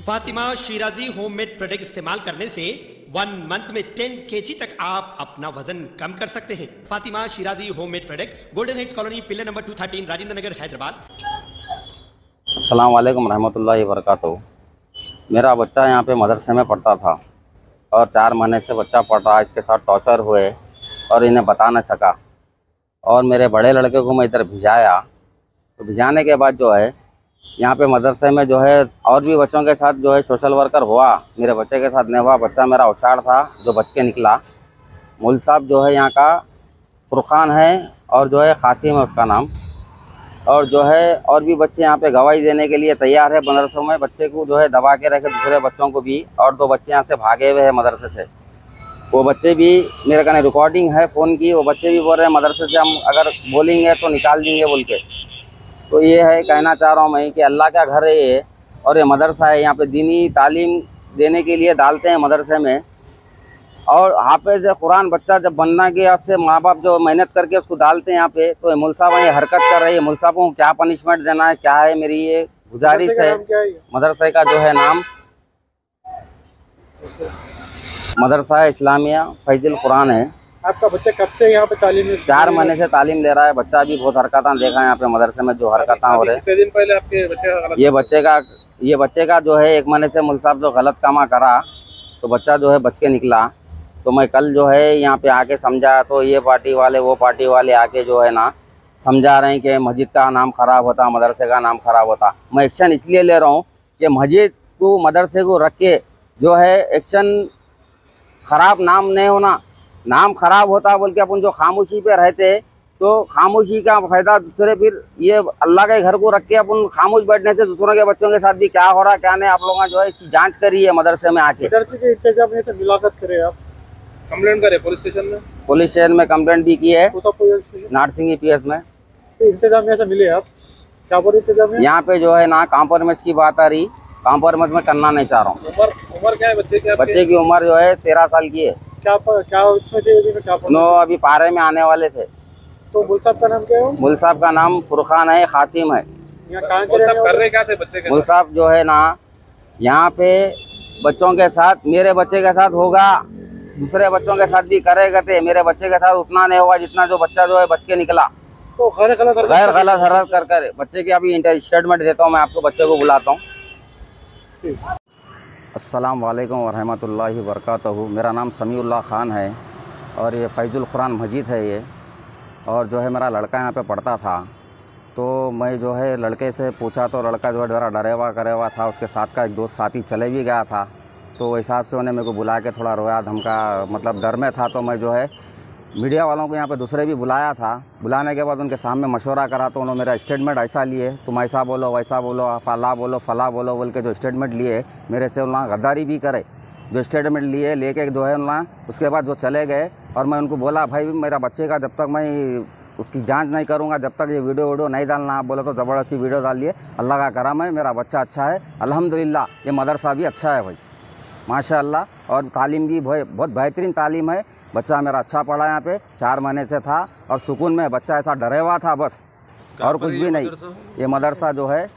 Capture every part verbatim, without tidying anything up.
Fatima Shirazi homemade product इस्तेमाल करने से वन मंथ में टेन केजी तक आप अपना वजन कम कर सकते हैं। Fatima Shirazi homemade product, golden heights colony, pillar number two thirteen, Rajendra Nagar, Hyderabad. अस्सलाम वालेकुम रहमतुल्लाहि व बरकातहू। मेरा बच्चा यहाँ पे मदरसे में पढ़ता था और चार महीने से बच्चा पढ़ रहा है। इसके साथ टॉर्चर हुए और इन्हें बता न सका और मेरे बड़े लड़के को मैं इधर भिजाया। तो भिजाने के बाद जो है यहाँ पे मदरसे में जो है और भी बच्चों के साथ जो है सोशल वर्कर हुआ। मेरे बच्चे के साथ नहीं हुआ। बच्चा मेरा होशियार था जो बच के निकला। मौलवी साहब जो है यहाँ का फुरखान है और जो है खासिम है उसका नाम। और जो है और भी बच्चे यहाँ पे गवाही देने के लिए तैयार है। मदरसों में बच्चे को जो है दबा के रखे, दूसरे बच्चों को भी। और दो बच्चे यहाँ से भागे हुए हैं मदरसे से। वो बच्चे भी मेरे कहने रिकॉर्डिंग है फ़ोन की। वो बच्चे भी बोल रहे हैं मदरसे से हम अगर बोलेंगे तो निकाल देंगे बोल के। तो ये है कहना चाह रहा हूँ मैं कि अल्लाह का घर है ये और ये मदरसा है। यहाँ पे दीनी तालीम देने के लिए डालते हैं मदरसे में। और हाफिज़ कुरान बच्चा जब बनना गया उससे माँ बाप जो मेहनत करके उसको डालते हैं यहाँ पे। तो मौलवी साहब ये हरकत कर रही है। मौलवी साहब को क्या पनिशमेंट देना है, क्या है, मेरी ये गुजारिश है। मदरसे का जो है नाम मदरसा इस्लामिया फैजुल कुरान है। आपका बच्चा कब से यहाँ पे तालीम ले? चार महीने से तालीम ले रहा है। बच्चा भी बहुत हरकतें देखा है यहाँ पे मदरसे में जो हरकतें हो रहे हैं। कितने दिन पहले आपके बच्चे का गलत ये बच्चे का ये बच्चे का जो है एक महीने से मौलवी साहब जो गलत कामा करा तो बच्चा जो है बच के निकला। तो मैं कल जो है यहाँ पे आके समझा तो ये पार्टी वाले वो पार्टी वाले आके जो है ना समझा रहे हैं कि मस्जिद का नाम ख़राब होता, मदरसे का नाम ख़राब होता। मैं एक्शन इसलिए ले रहा हूँ कि मस्जिद को मदरसे को रख के जो है एक्शन ख़राब नाम नहीं होना। नाम ख़राब होता बोल के अपन जो खामोशी पे रहते तो खामोशी का फ़ायदा दूसरे फिर ये अल्लाह के घर को रख के अपन खामोश बैठने से दूसरों के बच्चों के साथ भी क्या हो रहा क्या नहीं। आप लोगों जो है इसकी जांच करी है मदरसे में आके। मदरसे के इंतजाम से मुलाकात करें, आप कंप्लेंट करें पुलिस स्टेशन में। पुलिस स्टेशन में कंप्लेंट भी की है, पुलिस नारसिंगी पी एस में। तो इंतजाम से मिले आप क्या बोल इंतजाम यहाँ पे जो है ना कॉम्प्रोमाइज की बात आ रही। कॉम्प्रोमाइज में करना नहीं चाह रहा हूँ। उम्र उम्र क्या है बच्चे की? बच्चे की उम्र जो है तेरह साल की है। क्या क्या उसमें क्या नो अभी पारे में आने वाले थे। तो मौलवी साहब का नाम क्या है? मौलवी साहब का नाम फुरखान है, खासिम है। यहाँ कहाँ के कर रहे क्या थे बच्चे के? मौलवी साहब जो है ना यहाँ पे बच्चों के साथ, मेरे बच्चे के साथ होगा, दूसरे बच्चों के साथ भी करेगा थे। मेरे बच्चे के साथ उतना नहीं होगा जितना जो बच्चा जो है बच के निकला। तो गैर गलत गैर गलत हरकत कर कर बच्चे की अभी स्टेटमेंट देता हूँ मैं आपको। बच्चे को बुलाता हूँ। अस्सलाम वालेकुम व रहमतुल्लाहि व बरकातहू। मेरा नाम समीउल्लाह ख़ान है और ये फैजुल कुरान मस्जिद है ये। और जो है मेरा लड़का यहाँ पे पढ़ता था तो मैं जो है लड़के से पूछा तो लड़का जो है डरा डरे हुआ करे हुआ था। उसके साथ का एक दोस्त साथी चले भी गया था तो हिसाब से उन्हें मेरे को बुला के थोड़ा रोया धमका, मतलब डर में था। तो मैं जो है मीडिया वालों को यहाँ पे दूसरे भी बुलाया था। बुलाने के बाद उनके सामने मशवरा करा तो उन्होंने मेरा स्टेटमेंट ऐसा लिए, तुम ऐसा बोलो वैसा बोलो, फला बोलो फला बोलो बोल के जो स्टेटमेंट लिए मेरे से उन्होंने गद्दारी भी करे। जो स्टेटमेंट लिए लेके जो है उन्होंने उसके बाद जो चले गए। और मैं उनको बोला भाई मेरा बच्चे का जब तक मैं उसकी जांच नहीं करूंगा, जब तक ये वीडियो वीडियो नहीं डालना। आप बोले तो ज़बरदस्ती वीडियो डाल लिए। अल्लाह का करम है, मेरा बच्चा अच्छा है अल्हम्दुलिल्लाह। ये मदरसा भी अच्छा है भाई माशाअल्लाह। और तालीम भी बहुत बेहतरीन तालीम है। बच्चा मेरा अच्छा पढ़ा यहाँ पे, चार महीने से था और सुकून में। बच्चा ऐसा डरे हुआ था बस, और कुछ भी नहीं। ये मदरसा जो है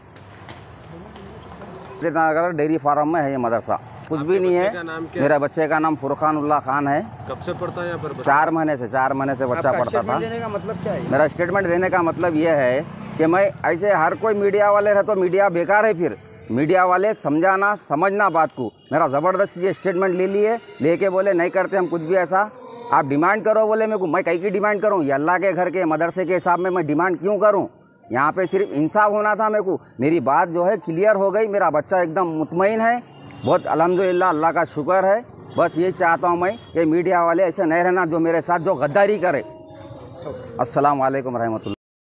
डेयरी फार्म में है ये मदरसा, कुछ भी नहीं है। मेरे बच्चे का नाम फुरखानुल्लाह खान है। कब से पढ़ता है यहाँ पर? चार महीने से चार महीने से बच्चा पढ़ता था। देने का मतलब क्या है? मेरा स्टेटमेंट देने का मतलब ये है कि मैं ऐसे हर कोई मीडिया वाले रहे तो मीडिया बेकार है। फिर मीडिया वाले समझाना समझना बात को। मेरा ज़बरदस्ती ये स्टेटमेंट ले लिए, लेके बोले नहीं करते हम कुछ भी ऐसा। आप डिमांड करो बोले मेरे को, मैं कहीं की डिमांड करूँ? ये अल्लाह के घर के मदरसे के हिसाब में मैं डिमांड क्यों करूँ? यहाँ पे सिर्फ इंसाफ होना था मेरे को। मेरी बात जो है क्लियर हो गई। मेरा बच्चा एकदम मुतमईन है, बहुत अल्हम्दुलिल्लाह, अल्लाह का शुक्र है। बस ये चाहता हूँ मैं कि मीडिया वाले ऐसे नहीं रहना जो मेरे साथ जो गद्दारी करे। अस्सलाम वालेकुम रहमतुल्लाह।